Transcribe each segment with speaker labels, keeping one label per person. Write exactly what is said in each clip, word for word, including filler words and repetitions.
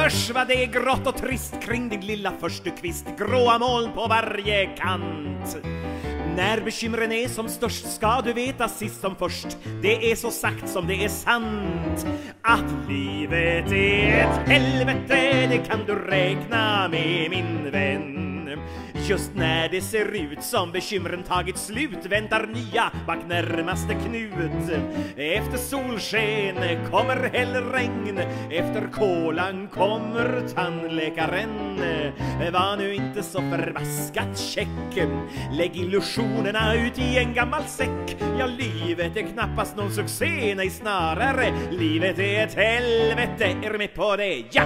Speaker 1: Hörs vad det är grått och trist kring din lilla förstukvist, gråa moln på varje kant. När bekymren är som störst ska du veta sist som först, det är så sagt som det är sant. Att livet är ett helvete, det kan du räkna med min vän. Just när det ser ut som bekymren tagit slut väntar nya bak närmaste knut. Efter solsken kommer hällregn, efter kolan kommer tandläkaren. Var nu inte så förbaskat check, lägg illusionerna ut i en gammal säck. Ja, livet är knappast någon succé, nej snarare livet är ett helvete, är du med på det? Ja!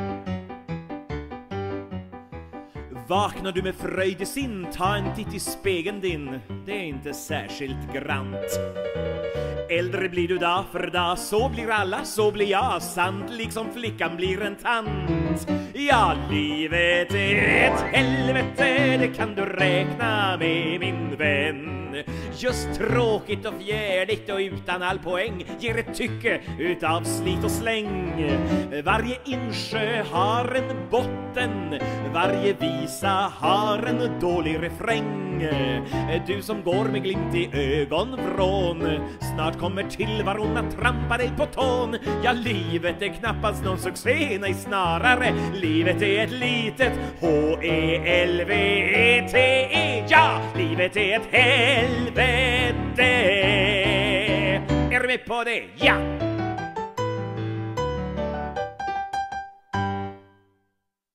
Speaker 1: Vaknar du med fröjd i sin, ta en titt i spegeln din, det är inte särskilt grant. Äldre blir du dag för dag, så blir alla, så blir jag, sant liksom flickan blir en tant. Ja, livet är ett helvete, det kan du räkna med min vän. Just tråkigt och fjärdigt och utan all poäng ger ett tycke utav slit och släng. Varje insjö har en botten, varje visa har en dålig refräng. Du som går med glimt i ögonvrån, snart kommer till varon att trampa dig på tån. Ja, livet är knappast någon succé, nej snarare livet är ett litet H E L V E T E. Ja, livet är ett helvete. Är du med på det? Ja!